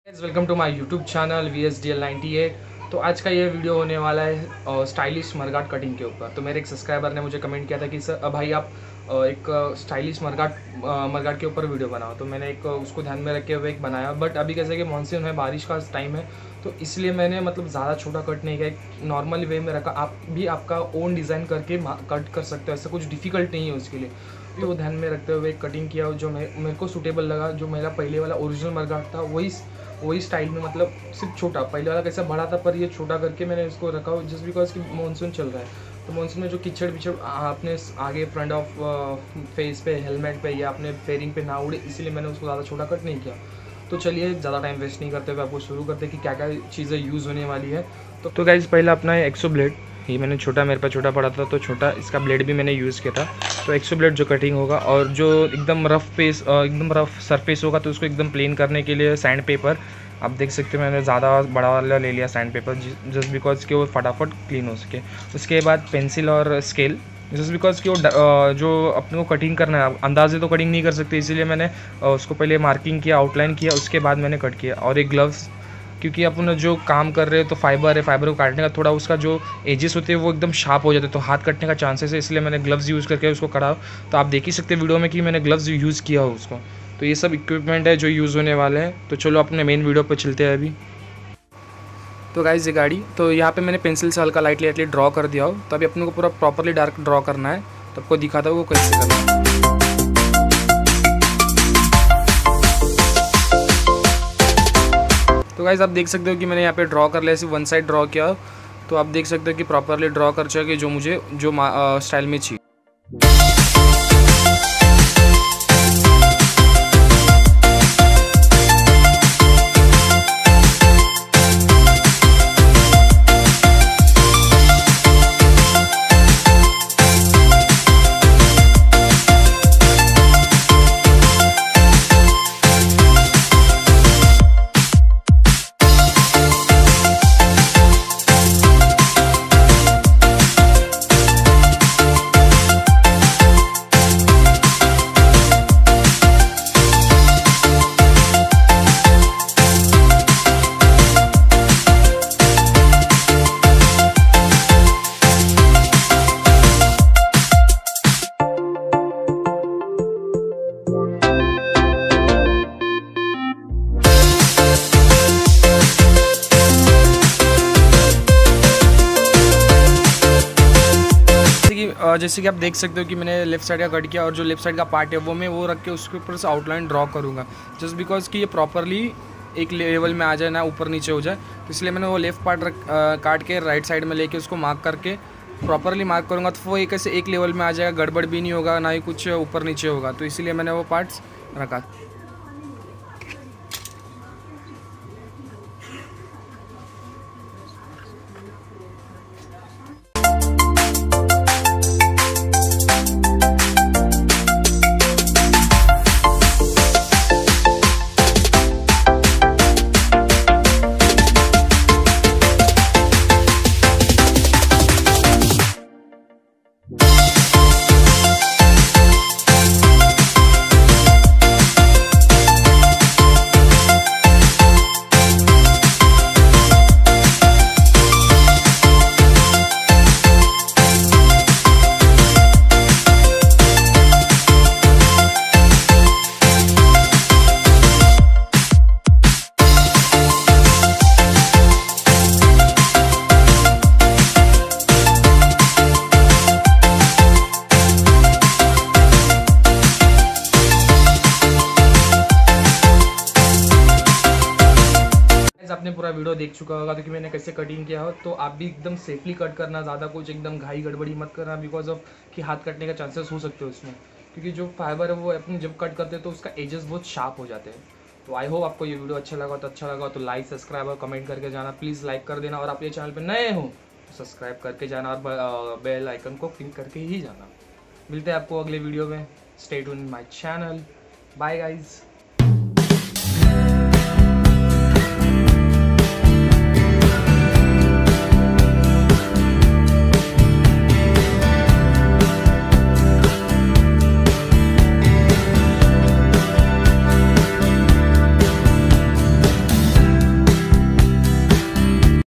Welcome to my YouTube channel VSDL98। तो आज का ये वीडियो होने वाला है स्टाइलिश मरगाट कटिंग के ऊपर। तो मेरे एक सब्सक्राइबर ने मुझे कमेंट किया था कि सर भाई आप एक स्टाइलिश मरगाट के ऊपर वीडियो बनाओ। तो मैंने एक उसको ध्यान में रखे हुए एक बनाया, बट अभी कैसे कि मानसून है, बारिश का टाइम है, तो इसलिए मैंने मतलब ज़्यादा छोटा कट नहीं किया, एक नॉर्मल वे में रखा। आप भी आपका ओन डिज़ाइन करके कट कर सकते हो, ऐसा कुछ डिफ़िकल्ट नहीं है उसके लिए। भी वो ध्यान में रखते हुए कटिंग किया जो मेरे को सूटेबल लगा। जो मेरा पहले वाला ओरिजिनल मरगाट था वही स्टाइल में, मतलब सिर्फ छोटा, पहले वाला कैसा बड़ा था पर ये छोटा करके मैंने इसको रखा जस्ट बिकॉज कि मानसून चल रहा है। तो मानसून में जो कीचड़ विचड़ आपने आगे फ्रंट ऑफ फेस पे, हेलमेट पे या अपने फेयरिंग पे ना उड़े, इसीलिए मैंने उसको ज़्यादा छोटा कट नहीं किया। तो चलिए ज़्यादा टाइम वेस्ट नहीं करते हुए आपको शुरू करते कि क्या क्या चीज़ें यूज़ होने वाली है। तो गाइज़ पहले अपना एक्सो ब्लेड, ये मैंने मेरे पास छोटा पड़ा था तो छोटा इसका ब्लेड भी मैंने यूज़ किया था। तो एक्सो ब्लेड जो कटिंग होगा, और जो एकदम एकदम रफ सरफेस होगा तो उसको एकदम प्लेन करने के लिए सैंड पेपर, आप देख सकते हो मैंने ज़्यादा बड़ा वाला ले लिया सैंड पेपर जस्ट बिकॉज कि वो फटाफट क्लीन हो सके। उसके बाद पेंसिल और स्केल, जस्ट बिकॉज कि वो जो अपने को कटिंग करना है, अंदाजे तो कटिंग नहीं कर सकते, इसीलिए मैंने उसको पहले मार्किंग किया, आउटलाइन किया, उसके बाद मैंने कट किया। और एक ग्लव्स, क्योंकि अपन जो काम कर रहे हैं तो फाइबर है, फाइबर को काटने का थोड़ा उसका जो एजेस होते हैं वो एकदम शार्प हो जाते हैं, तो हाथ कटने का चांसेस है, इसलिए मैंने ग्लव्स यूज़ करके उसको कटा। तो आप देख ही सकते हैं वीडियो में कि मैंने ग्लव्स यूज़ किया हो उसको। तो ये सब इक्विपमेंट है जो यूज़ होने वाले हैं। तो चलो अपने मेन वीडियो पर चलते हैं अभी। तो गाइस ये गाड़ी, तो यहाँ पे मैंने पेंसिल से हल्का लाइटली ड्रॉ कर दिया हो। तो अभी अपने को पूरा प्रॉपरली डार्क ड्रॉ करना है, तो आपको दिखाता हूँ वो कैसे करना है। तो गाइस आप देख सकते हो कि मैंने यहाँ पे ड्रॉ कर लिया, सिर्फ वन साइड ड्रॉ किया। तो आप देख सकते हो कि प्रॉपरली ड्रॉ कर चाहिए जो मुझे स्टाइल में चाहिए। जैसे कि आप देख सकते हो कि मैंने लेफ्ट साइड का कट किया, और जो लेफ्ट साइड का पार्ट है वो रख के उसके ऊपर से आउटलाइन ड्रॉ करूँगा, जस्ट बिकॉज कि ये प्रॉपरली एक लेवल में आ जाए, ना ऊपर नीचे हो जाए। तो इसलिए मैंने वो लेफ्ट पार्ट काट के राइट साइड में लेके उसको मार्क करके प्रॉपरली मार्क करूँगा, तो वो एक ऐसे एक लेवल में आ जाएगा, गड़बड़ भी नहीं होगा, ना ही कुछ ऊपर नीचे होगा। तो इसीलिए मैंने वो पार्ट्स रखा। आपने पूरा वीडियो देख चुका होगा तो कि मैंने कैसे कटिंग किया हो। तो आप भी एकदम सेफली कट करना, ज़्यादा कुछ एकदम घाई गड़बड़ी मत करना, बिकॉज ऑफ कि हाथ कटने का चांसेस हो सकते हैं उसमें, क्योंकि जो फाइबर है वो अपने जब कट करते हैं तो उसका एजेस बहुत शार्प हो जाते हैं। तो आई होप आपको ये वीडियो अच्छा लगा तो लाइक, सब्सक्राइब और कमेंट करके जाना, प्लीज़ लाइक कर देना। और आप ये चैनल पर नए हो तो सब्सक्राइब करके जाना और बेल आइकन को क्लिक करके ही जाना। मिलते हैं आपको अगले वीडियो में। Stay tuned in my channel. Bye guys.